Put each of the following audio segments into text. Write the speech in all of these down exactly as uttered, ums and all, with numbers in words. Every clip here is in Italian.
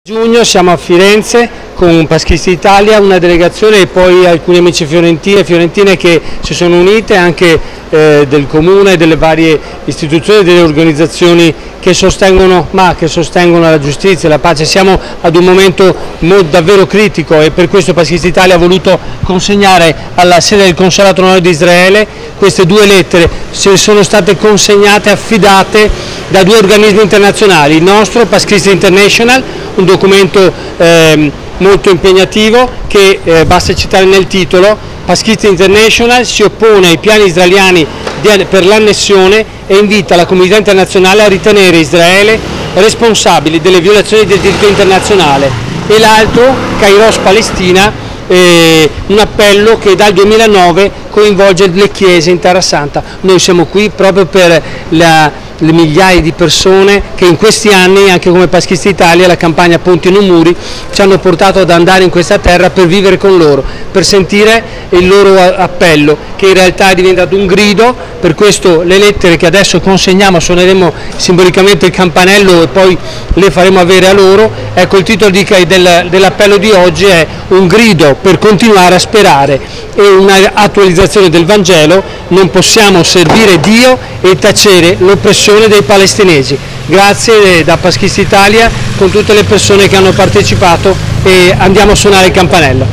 Giugno siamo a Firenze con Paschisti Italia, una delegazione e poi alcuni amici fiorentini e fiorentine che si sono unite, anche eh, del comune, delle varie istituzioni, delle organizzazioni che sostengono, ma che sostengono la giustizia e la pace. Siamo ad un momento davvero critico e per questo Paschisti Italia ha voluto consegnare alla sede del Consolato onorario di Israele queste due lettere. Se sono state consegnate, affidate da due organismi internazionali, il nostro Paschisti International, un documento eh, molto impegnativo che eh, basta citare nel titolo. Paschisti International si oppone ai piani israeliani di, per l'annessione e invita la comunità internazionale a ritenere Israele responsabile delle violazioni del diritto internazionale, e l'altro, Kairos Palestina, eh, un appello che dal duemilanove coinvolge le chiese in Terra Santa. Noi siamo qui proprio per la le migliaia di persone che in questi anni, anche come Paschisti Italia, la campagna Ponti non muri, ci hanno portato ad andare in questa terra per vivere con loro, per sentire il loro appello, che in realtà è diventato un grido. Per questo le lettere che adesso consegniamo, suoneremo simbolicamente il campanello e poi le faremo avere a loro. Ecco, il titolo di, del, dell'appello di oggi è un grido per continuare a sperare e un'attualizzazione del Vangelo. Non possiamo servire Dio e tacere l'oppressione dei palestinesi. Grazie da Paschisti Italia, con tutte le persone che hanno partecipato, e andiamo a suonare il campanello.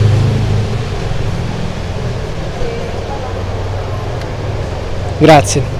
Grazie.